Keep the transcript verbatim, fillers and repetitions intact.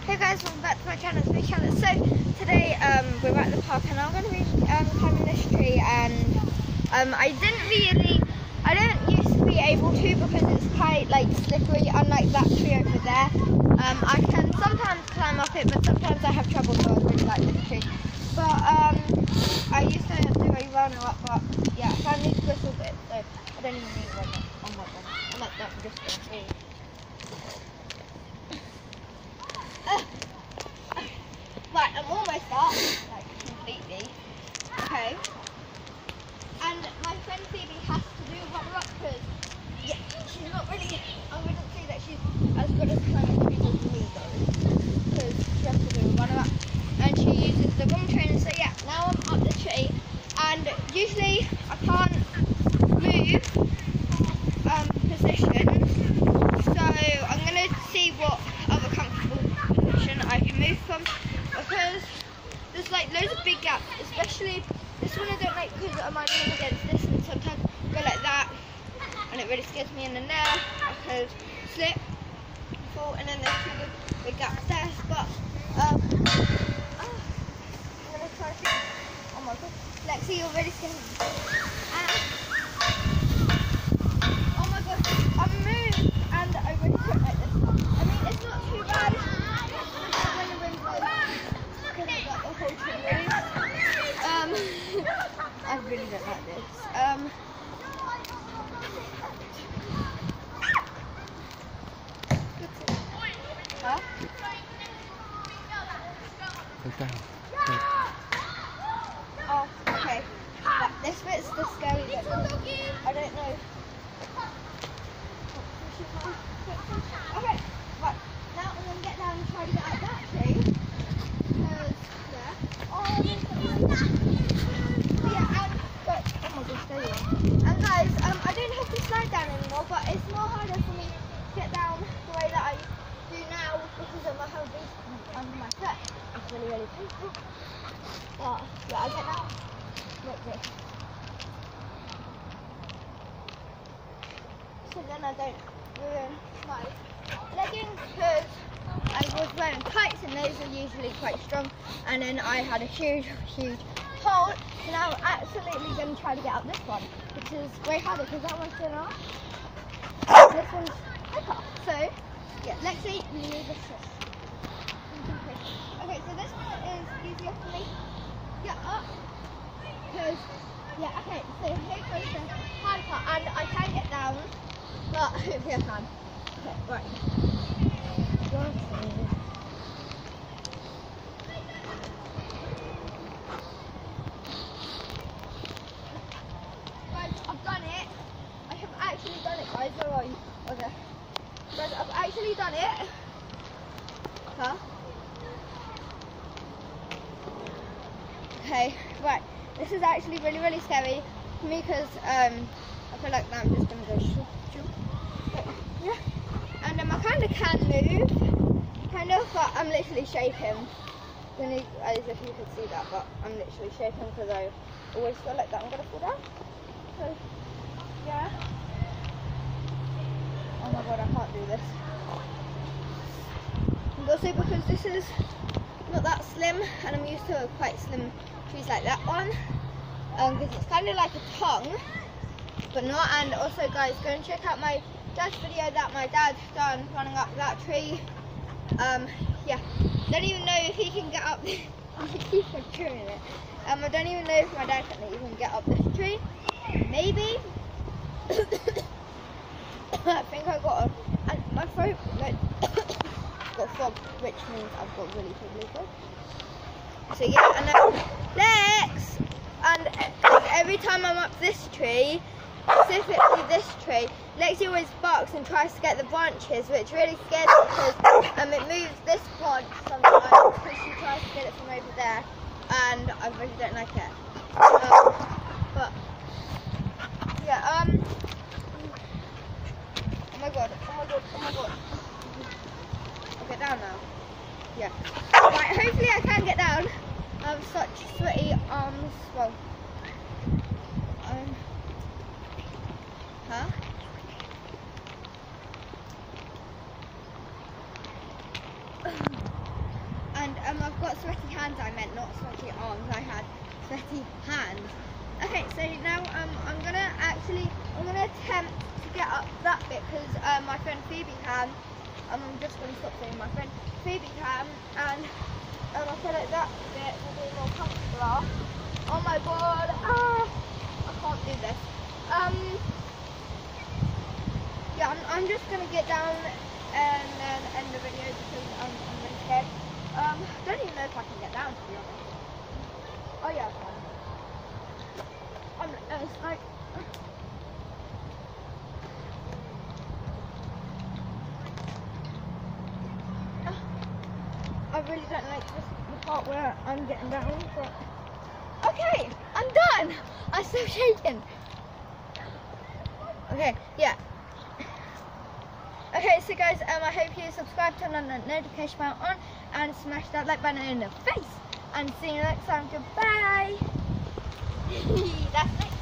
Hey guys, welcome back to my channel, it's me Charlotte. So today um, we're at the park and I'm going to be um, climbing this tree, and um, I didn't really, I don't used to be able to because it's quite like slippery, unlike that tree over there. Um, I can sometimes climb up it, but sometimes I have trouble, so I really like this tree. But um, I used to do a run up, but yeah, I found these bristle bits, so I don't even need one on my one. I like that just for Uh, right, I'm almost up, like completely. Okay. And my friend Phoebe has to do one up because, yeah, she's not really, I wouldn't say that she's as good as climbing trees as me though. Because she has to do one up. And she uses the wrong trainer, so yeah, now I'm up the tree. And usually I can't move um, positions. So I'm going to see what other comfortable I can move from, because there's like loads of big gaps, especially this one I don't like because I'm leaning against this, and sometimes I go like that and it really scares me, and then there I could slip, fall, and then there's two big, big gaps there, but um, oh, I'm going to try to, oh my god, Lexi, you're really scaring me. Uh, oh my god, I moved and I really trip like this. I mean, it's not too bad. Um, I really don't like this. Um, huh? Oh, okay. But this bit's the scary bit. I don't know. Okay, right. Now I'm going to get down and try to get out that tree. And guys, um, I don't have to slide down anymore, but it's more harder for me to get down the way that I do now because of my whole beast under my foot. It's really, really painful. But yeah, I get down like this. So then I don't ruin my leggings, because I was wearing tights and those are usually quite strong, and then I had a huge, huge hole. So now I'm absolutely going to try to get up this one, which is way harder because that one's thin off. This one's thicker. So, yeah, Lexi, you need this. Okay, so this one is easier for me to get up because, yeah, okay, so here goes the hard part, and I can get down, but hopefully I can. Okay, right. Guys, where are you? Okay. Guys, I've actually done it. Huh? Okay, right. This is actually really, really scary for me because um, I feel like now I'm just going to go shoot, shoot. Yeah. And um, I kind of can move, kind of, but I'm literally shaking. As if you could see that, but I'm literally shaking because I always feel like that I'm going to fall down. So, yeah. Oh my god, I can't do this. And also because this is not that slim, and I'm used to quite slim trees like that one, um, because it's kind of like a tongue, but not. And also guys, go and check out my dad's video that my dad's done running up that tree. Um, yeah, don't even know if he can get up this. I keep doing it. Um, I don't even know if my dad can even get up this tree. Maybe. I think I got a, and my throat like got fog, which means I've got really tickly throat. So yeah, and then Lex, and every time I'm up this tree, specifically this tree, Lexi always barks and tries to get the branches, which really scares me because um, it moves this branch sometimes because she tries to get it from over there, and I really don't like it. Um, but yeah, um. Oh my god, oh my god, oh my god. I'll get down now. Yeah. Right, hopefully I can get down. I have such sweaty arms. Well, um, huh? um, I've got sweaty hands, I meant, not sweaty arms, I had sweaty hands. Okay, so now um, I'm gonna actually, I'm gonna attempt to get up that bit because um, my friend Phoebe can. Um, I'm just gonna stop saying my friend Phoebe can, and um, I feel like that bit will be more comfortable. Oh my god, ah, I can't do this. Um, yeah, I'm, I'm just gonna get down and then end the video because I'm, I'm really scared. Um, don't even know if I can get down, to be honest. Oh yeah, I can. I'm, uh, it's like, uh, I really don't like this, the part where I'm getting down, but okay, I'm done. I'm so shaken. Okay, yeah. Okay, so guys, um, I hope you subscribe, turn on the notification bell on, and smash that like button in the face. And see you next time. Goodbye. That's it.